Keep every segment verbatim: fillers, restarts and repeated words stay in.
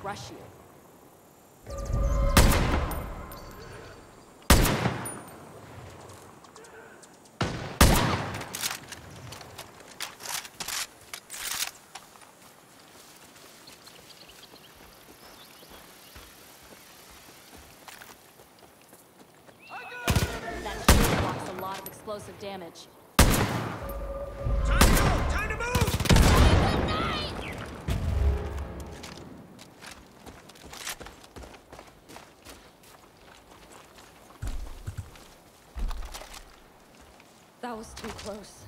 rush you. That shield blocks a lot of explosive damage. Time to go! Time to move! That was too close.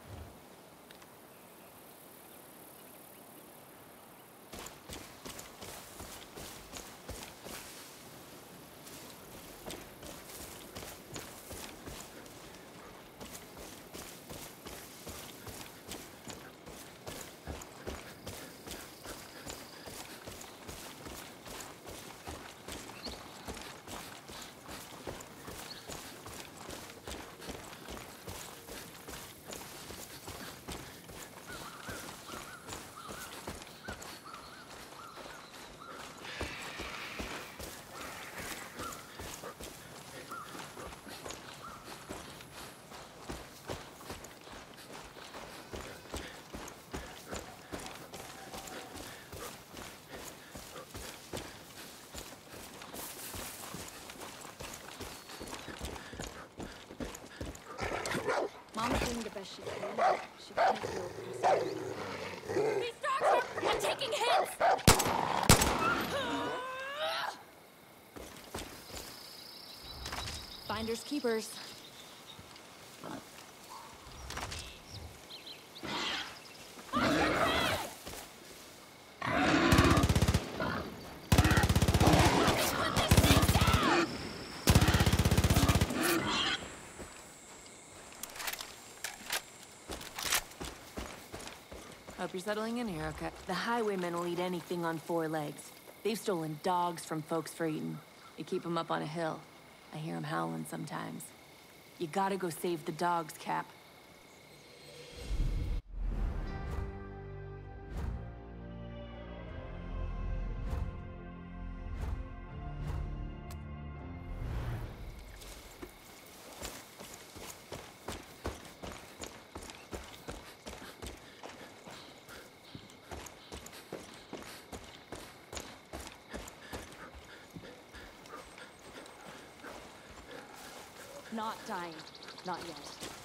Mom's doing the best she can. She can't feel peace. These dogs are I'm taking hits! Finders keepers. Hope you're settling in here, okay? The highwaymen will eat anything on four legs. They've stolen dogs from folks for eating. They keep them up on a hill. I hear them howling sometimes. You gotta go save the dogs, Cap. Not dying. Not yet.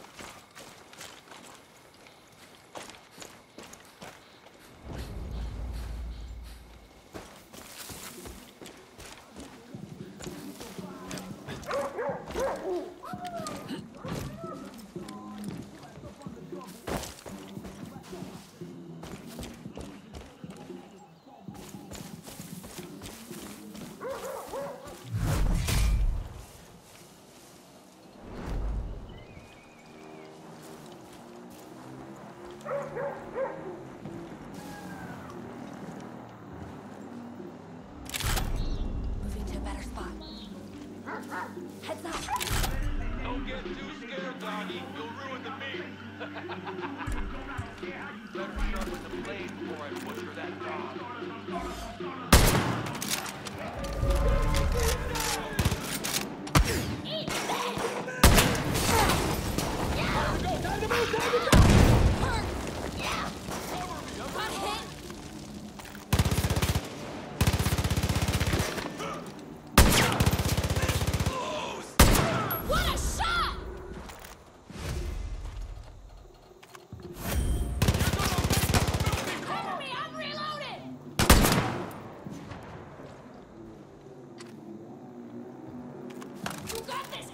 Moving to a better spot. Heads up! Don't get too scared, doggy. You'll ruin the meat. Better sharpen the blade before I butcher that dog. Eat this! Time to go! Time to move! Time to go! Hurt! Yeah! Got hit! What a shot! Cover me! I'm reloaded! You got this!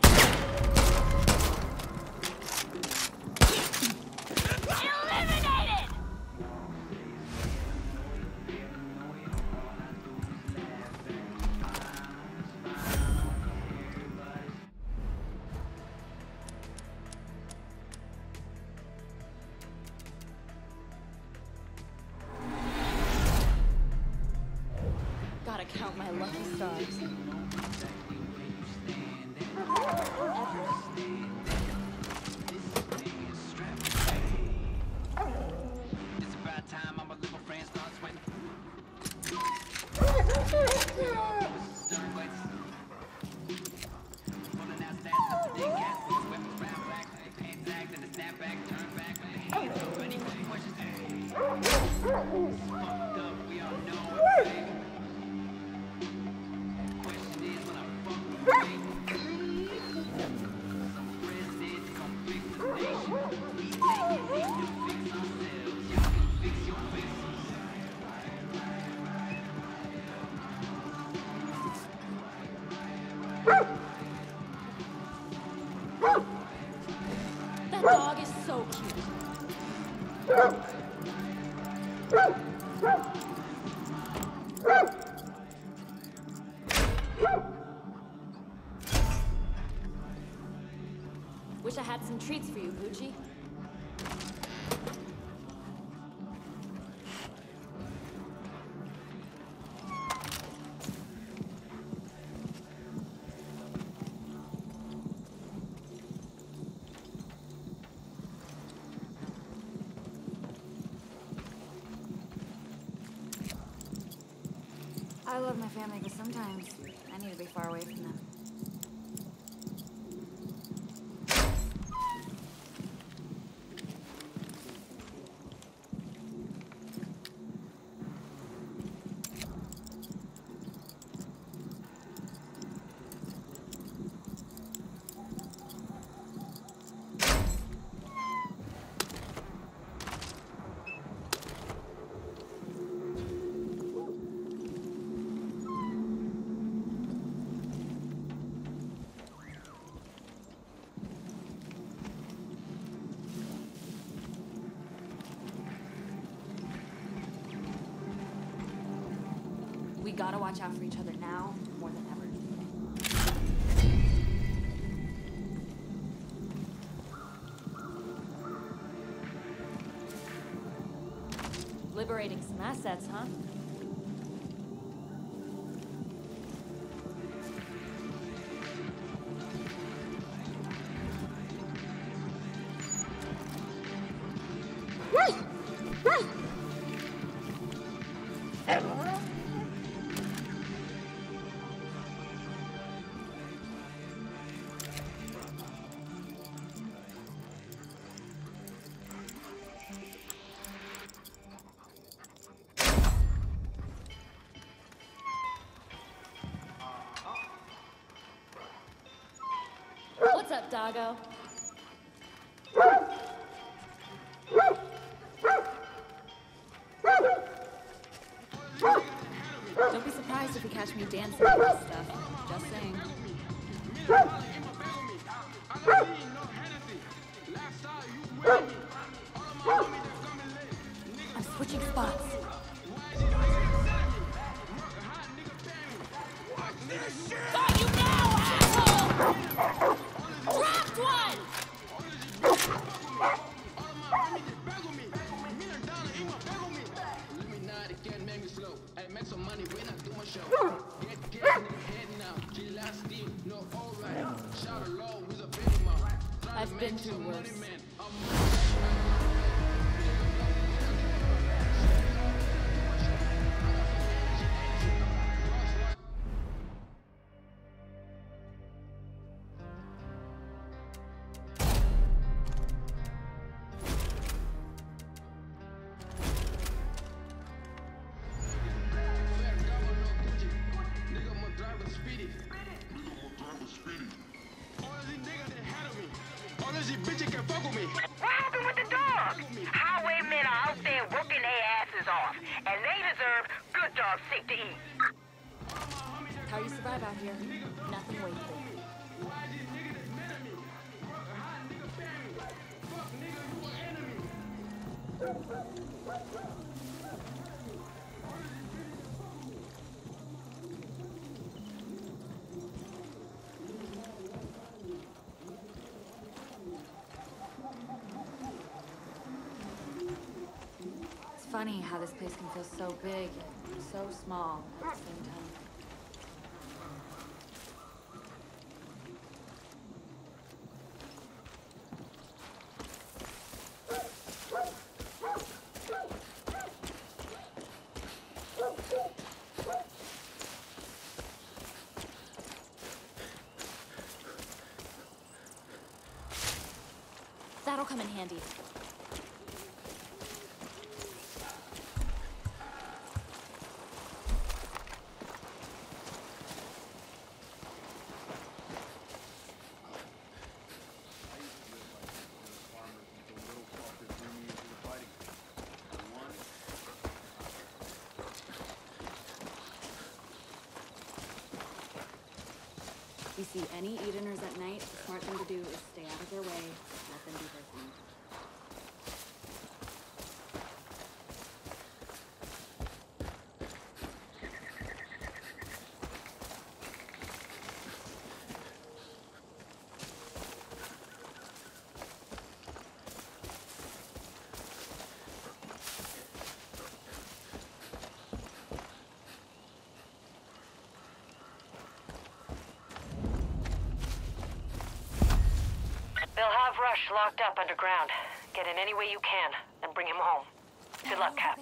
Eliminated! Gotta count my lucky stars. It's about time all my little friends start sweating. dog is so cute. Wish I had some treats for you, Poochie. I love my family, but sometimes I need to be far away from them. We gotta watch out for each other now more than ever. Liberating some assets, huh? What's up, doggo? Don't be surprised if you catch me dancing with this stuff. Just saying. I'm switching spots. Got you now, asshole! Dropped one! Make some money when I do my show. Get, get, head now. G last team, no alright. Shout along with a baby mom. I've been through worse. What happened with the dog? Highwaymen are out there working their asses off, and they deserve good dog sick to eat. How you survive out here? Nothing wasted. It's funny how this place can feel so big, so small at the same time. That'll come in handy. If you see any Edeners at night, the smart thing to do is stay out of their way, let them do their thing. They'll have Rush locked up underground. Get in any way you can, and bring him home. Good luck, Cap.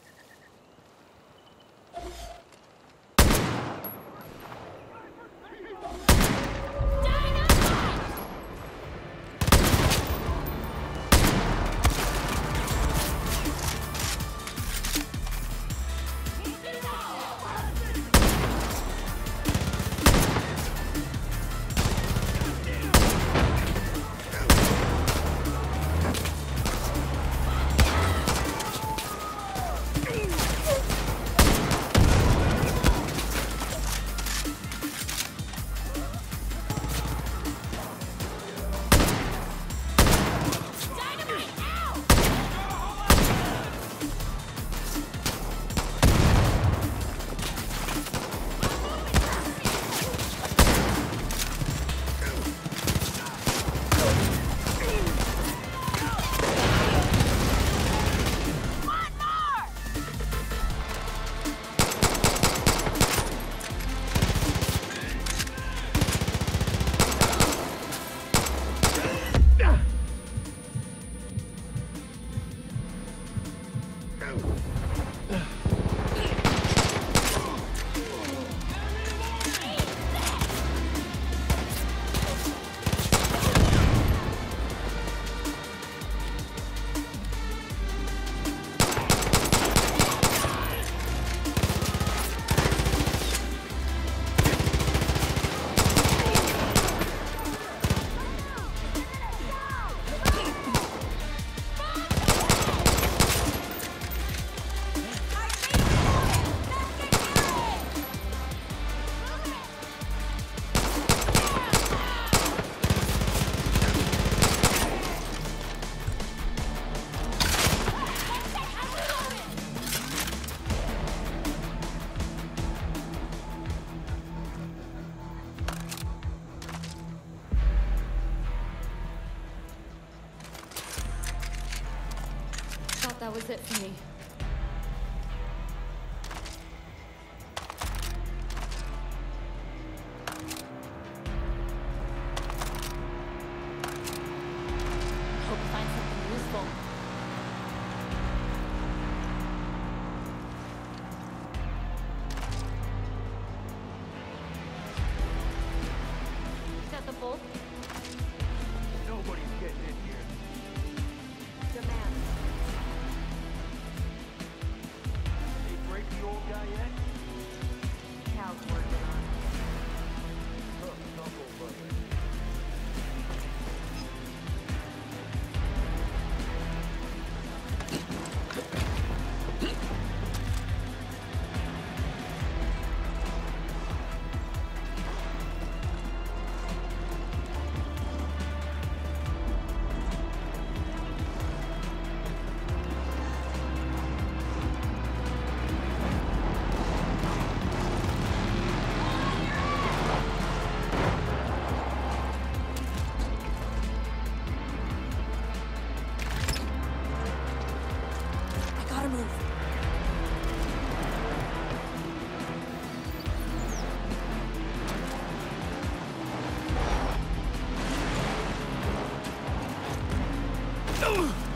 That was it for me. Hope you find something useful. Is that the bolt? Nobody's getting in here. Demand. They break the old guy yet? Cal's working on it. Look, Knuckle Brother. I gotta move. Ugh!